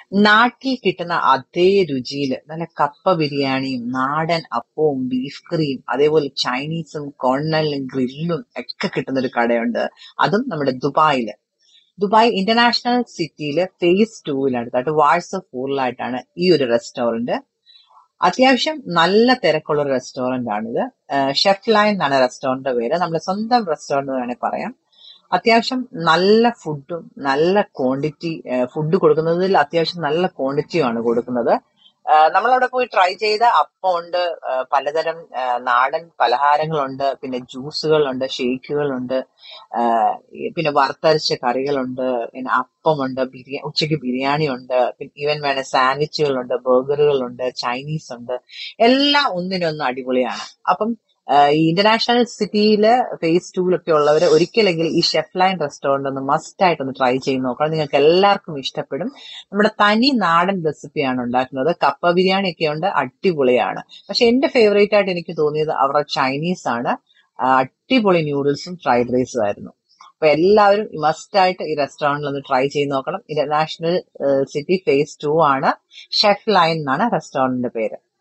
നാട്ടിൽ കിട്ടുന്ന അതേ രുചിയില് നല്ല കപ്പ ബിരിയാണിയും നാടൻ അപ്പവും ബീഫ് കറിയും അതേപോലെ ചൈനീസും കോർണലും ഗ്രില്ലും ഒക്കെ കിട്ടുന്ന ഒരു കടയുണ്ട്. അതും നമ്മുടെ ദുബായില്. ദുബായ് ഇന്റർനാഷണൽ സിറ്റിയില് ഫേസ് 2-ലാണ് വാട്സ് 4-ലായിട്ടാണ് ഈ ഒരു റെസ്റ്റോറന്റ്. അത്യാവശ്യം നല്ല തിരക്കുള്ള ഒരു റെസ്റ്റോറന്റ് ആണിത്. ഷെഫ് ലൈൻ എന്നാണ് റെസ്റ്റോറന്റിന്റെ പേര്. നമ്മുടെ സ്വന്തം റെസ്റ്റോറന്റ് എന്ന് വേണേൽ പറയാം. അത്യാവശ്യം നല്ല ഫുഡും നല്ല ക്വാണ്ടിറ്റി ഫുഡ് കൊടുക്കുന്നതിൽ അത്യാവശ്യം നല്ല ക്വാണ്ടിറ്റിയുമാണ് കൊടുക്കുന്നത്. നമ്മളവിടെ പോയി ട്രൈ ചെയ്ത അപ്പമുണ്ട്, പലതരം നാടൻ പലഹാരങ്ങളുണ്ട്, പിന്നെ ജ്യൂസുകളുണ്ട്, ഷേക്കുകളുണ്ട്, പിന്നെ വറുത്തരച്ച കറികളുണ്ട്, പിന്നെ അപ്പമുണ്ട്, ഉച്ചയ്ക്ക് ബിരിയാണി ഉണ്ട്, പിന്നെ ഈവൻ വേണേ സാൻഡ്വിച്ചുകളുണ്ട്, ബർഗറുകളുണ്ട്, ചൈനീസ് ഉണ്ട്. എല്ലാം ഒന്നിനൊന്ന് അടിപൊളിയാണ്. അപ്പം ഈ ഇന്റർനാഷണൽ സിറ്റിയില് ഫേസ് 2-ലൊക്കെ ഉള്ളവര് ഒരിക്കലെങ്കിലും ഈ ഷെഫ് ലൈൻ റെസ്റ്റോറന്റ് ഒന്ന് മസ്റ്റ് ആയിട്ടൊന്ന് ട്രൈ ചെയ്ത് നോക്കണം. നിങ്ങൾക്ക് എല്ലാവർക്കും ഇഷ്ടപ്പെടും. നമ്മുടെ തനി നാടൻ റെസിപ്പിയാണ് ഉണ്ടാക്കുന്നത്. കപ്പ ബിരിയാണി ഒക്കെ ഉണ്ട്, അടിപൊളിയാണ്. പക്ഷെ എന്റെ ഫേവറേറ്റ് ആയിട്ട് എനിക്ക് തോന്നിയത് അവരുടെ ചൈനീസ് ആണ്. അടിപൊളി ന്യൂഡിൽസും ഫ്രൈഡ് റൈസും ആയിരുന്നു. അപ്പൊ എല്ലാവരും മസ്റ്റ് ആയിട്ട് ഈ റെസ്റ്റോറന്റിൽ ഒന്ന് ട്രൈ ചെയ്ത് നോക്കണം. ഇന്റർനാഷണൽ സിറ്റി ഫേസ് 2 ആണ്. ഷെഫ് ലൈൻ എന്നാണ് റെസ്റ്റോറന്റിന്റെ പേര്.